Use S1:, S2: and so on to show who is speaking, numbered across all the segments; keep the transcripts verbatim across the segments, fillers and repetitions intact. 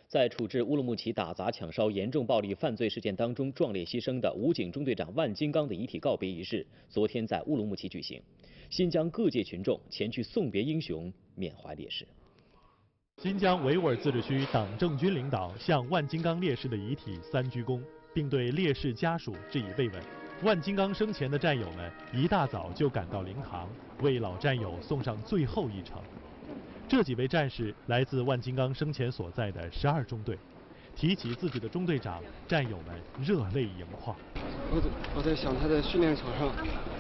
S1: 在处置乌鲁木齐打砸抢烧严重暴力犯罪事件当中壮烈牺牲的武警中队长万金刚的遗体告别仪式，昨天在乌鲁木齐举行。新疆各界群众前去送别英雄，缅怀烈士。
S2: 新疆维吾尔自治区党政军领导向万金刚烈士的遗体三鞠躬，并对烈士家属致以慰问。万金刚生前的战友们一大早就赶到灵堂，为老战友送上最后一程。这几位战士来自万金刚生前所在的十二中队，提起自己的中队长，战友们热泪盈眶。
S3: 我在我在想他在训练场上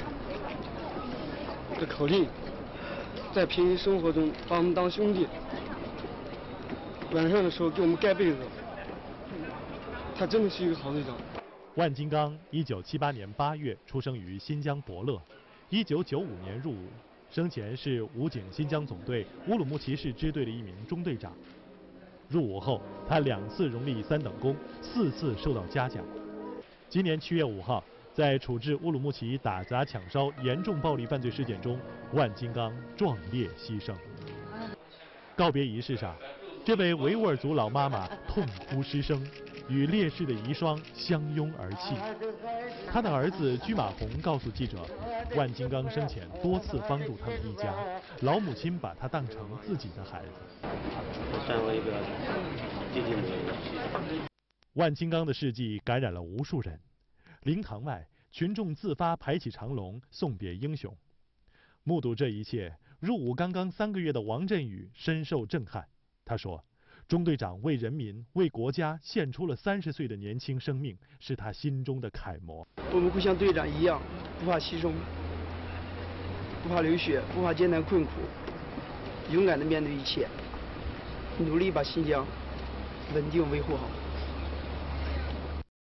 S3: 的口令，在平时生活中把我们当兄弟，晚上的时候给我们盖被子，他真的是一个好队长。
S2: 万金刚一九七八年八月出生于新疆博乐，一九九五年入伍。生前是武警新疆总队乌鲁木齐市支队的一名中队长。入伍后，他两次荣立三等功，四次受到嘉奖。今年七月五号，在处置乌鲁木齐打砸抢烧严重暴力犯罪事件中，万金刚壮烈牺牲。告别仪式上，这位维吾尔族老妈妈痛哭失声，与烈士的遗孀相拥而泣。他的儿子居马红告诉记者，万金刚生前多次帮助他们一家，老母亲把他当成自己的孩子。
S4: 算我一个弟弟妹妹。
S2: 万金刚的事迹感染了无数人。灵堂外，群众自发排起长龙送别英雄。目睹这一切，入伍刚刚三个月的王振宇深受震撼。他说，中队长为人民、为国家献出了三十岁的年轻生命，是他心中的楷模。
S5: 我们会像队长一样，不怕牺牲，不怕流血，不怕艰难困苦，勇敢地面对一切，努力把新疆稳定维护好。